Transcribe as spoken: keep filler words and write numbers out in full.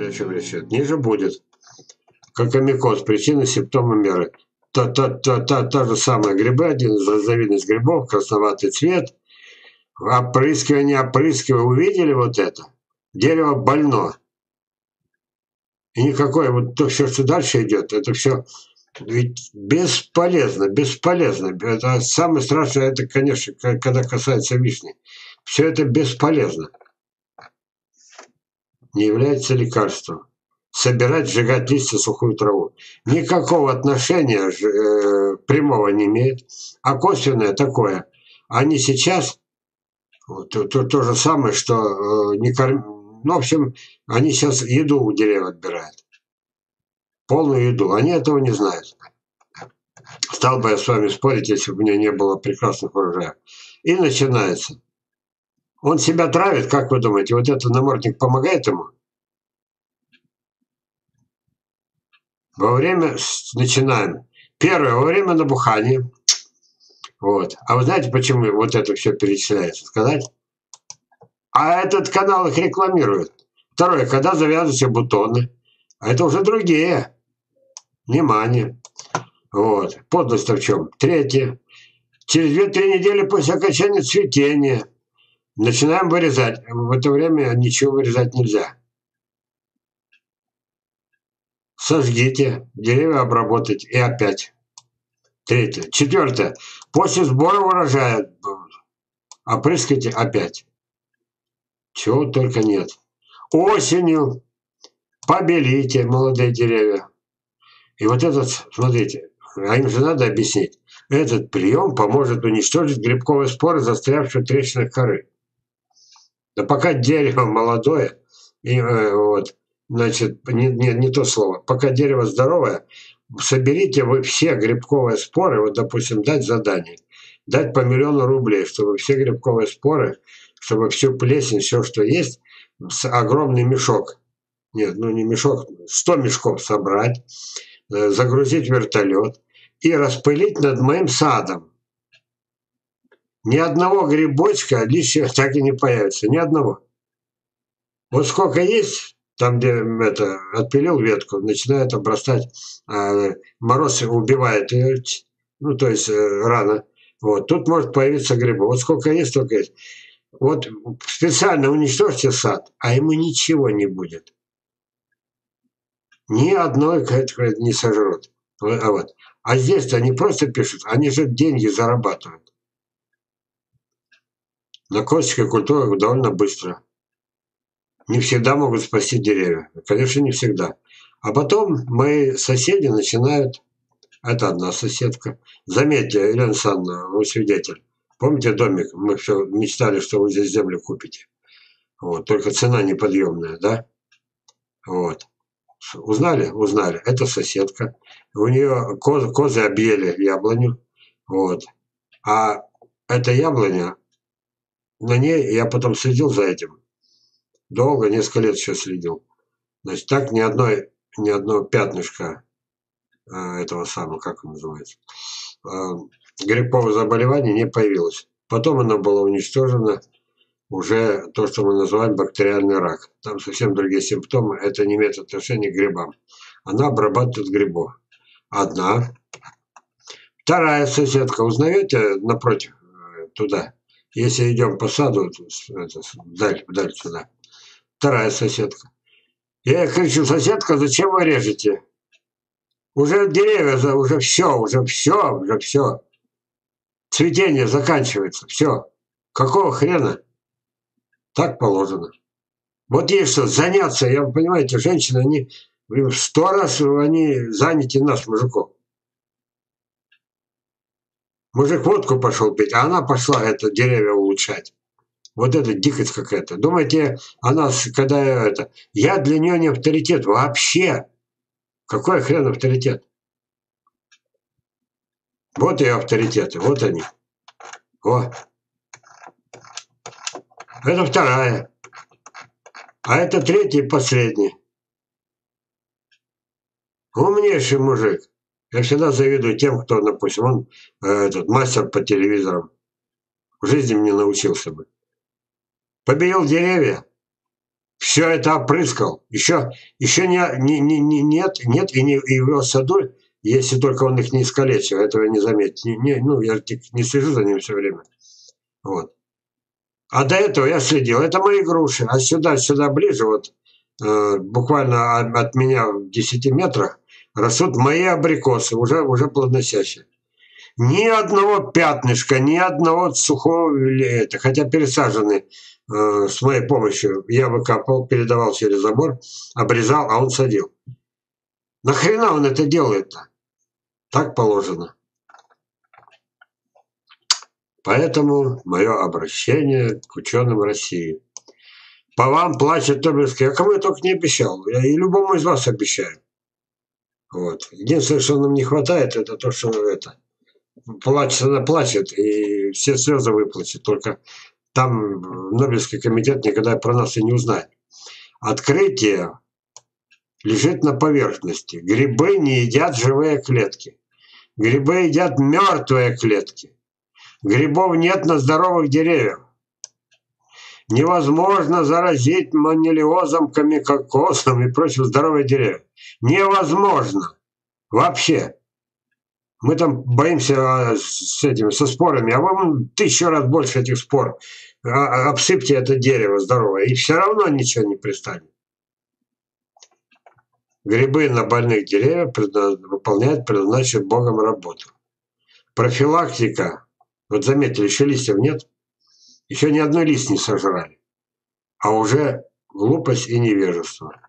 Поняли, о чем речь идет? Ниже будет. Кокомикоз. Причины, симптомы, меры. Та, та, та, та, та же самая грибы, один из разновидностей грибов, красноватый цвет. Опрыскивание, опрыскивание. Увидели вот это? Дерево больно. И никакое, вот то все, что дальше идет, это все ведь бесполезно, бесполезно. Это самое страшное, это, конечно, когда касается вишни. Все это бесполезно. Не является лекарством. Собирать, сжигать листья, сухую траву. Никакого отношения э, прямого не имеет, а косвенное такое. Они сейчас, вот, то, то, то же самое, что э, не корм... ну, в общем, они сейчас еду у деревьев отбирают. Полную еду. Они этого не знают. Стал бы я с вами спорить, если бы у меня не было прекрасных урожаев. И начинается. Он себя травит, как вы думаете, вот этот намордник помогает ему? Во время, начинаем. Первое, во время набухания. Вот. А вы знаете, почему вот это все перечисляется? Сказать? А этот канал их рекламирует. Второе, когда завязываются бутоны. А это уже другие. Внимание. Вот. Подлость в чем? Третье. Через две-три недели после окончания цветения начинаем вырезать. В это время ничего вырезать нельзя. Сожгите, деревья обработать и опять. Третье. Четвертое. После сбора урожая опрыскайте опять. Чего только нет. Осенью побелите молодые деревья. И вот этот, смотрите, а им же надо объяснить. Этот прием поможет уничтожить грибковые споры, застрявшие в трещинах коры. Да пока дерево молодое, и, э, вот, значит, не, не, не то слово, пока дерево здоровое, соберите вы все грибковые споры, вот, допустим, дать задание, дать по миллиону рублей, чтобы все грибковые споры, чтобы всю плесень, все, что есть, огромный мешок, нет, ну не мешок, сто мешков собрать, загрузить в вертолет и распылить над моим садом. Ни одного грибочка лишнего так и не появится, ни одного. Вот сколько есть, там, где это, отпилил ветку, начинает обрастать, э, мороз убивает ее, ну, то есть э, рано. Вот, тут может появиться грибы. Вот сколько есть, столько есть. Вот специально уничтожьте сад, а ему ничего не будет. Ни одной не сожрут. А, вот. А здесь-то они просто пишут, они же деньги зарабатывают. На косточке культуры довольно быстро. Не всегда могут спасти деревья. Конечно, не всегда. А потом мои соседи начинают... Это одна соседка. Заметьте, Елена Александровна, вы свидетель. Помните домик? Мы все мечтали, что вы здесь землю купите. Вот. Только цена неподъемная, да? Вот. Узнали? Узнали. Это соседка. У нее коз, козы объели яблоню. Вот. А эта яблоня, на ней я потом следил за этим. Долго, несколько лет еще следил. Значит, так ни одной, ни одно пятнышко э, этого самого, как он называется, э, грибкового заболевания не появилось. Потом оно было уничтожено, уже то, что мы называем бактериальный рак. Там совсем другие симптомы, это не имеет отношения к грибам. Она обрабатывает грибов. Одна. Вторая соседка, узнаете напротив, туда, если идем по саду, это, вдаль, вдаль сюда. Вторая соседка. Я ей кричу: соседка, зачем вы режете? Уже деревья, уже все, уже все, уже все. Цветение заканчивается, все. Какого хрена? Так положено. Вот есть что заняться, я, понимаете, женщины, они в сто раз они заняты нас, мужиков. Мужик водку пошел пить, а она пошла это деревья улучшать. Вот это дикость какая-то. Думаете, она, когда это... Я для нее не авторитет вообще. Какой хрен авторитет? Вот ее авторитеты, вот они. О. Это вторая. А это третий и последний. Умнейший мужик. Я всегда завидую тем, кто, допустим, он этот мастер по телевизорам. В жизни мне научился бы. Побелил деревья, все это опрыскал. Еще, еще не, не, не, не, нет, нет и, не, и в его саду, если только он их не искалечил, этого не заметил. Не, не, ну, я не слежу за ним все время. Вот. А до этого я следил. Это мои груши. А сюда, сюда ближе, вот э, буквально от, от меня в десяти метрах растут мои абрикосы, уже, уже плодоносящие. Ни одного пятнышка, ни одного сухого, это, хотя пересажены э, с моей помощью. Я выкапывал, передавал через забор, обрезал, а он садил. Нахрена он это делает-то? Так положено. Поэтому мое обращение к ученым России. По вам плачет Тобольский. А кому я только не обещал. Я и любому из вас обещаю. Вот. Единственное, что нам не хватает, это то, что это. Плачет, она плачет, и все слезы выплачет. Только там Нобелевский комитет никогда про нас и не узнает. Открытие лежит на поверхности. Грибы не едят живые клетки. Грибы едят мертвые клетки. Грибов нет на здоровых деревьях. Невозможно заразить манилиозом, камикокосом и прочим здоровые деревья. Невозможно. Вообще. Мы там боимся с этими, со спорами, а вам тысячу раз больше этих спор. Обсыпьте это дерево здоровое, и все равно ничего не пристанет. Грибы на больных деревьях выполняют предназначенную Богом работу. Профилактика. Вот заметили, еще листьев нет. Еще ни одной лист не сожрали. А уже глупость и невежество.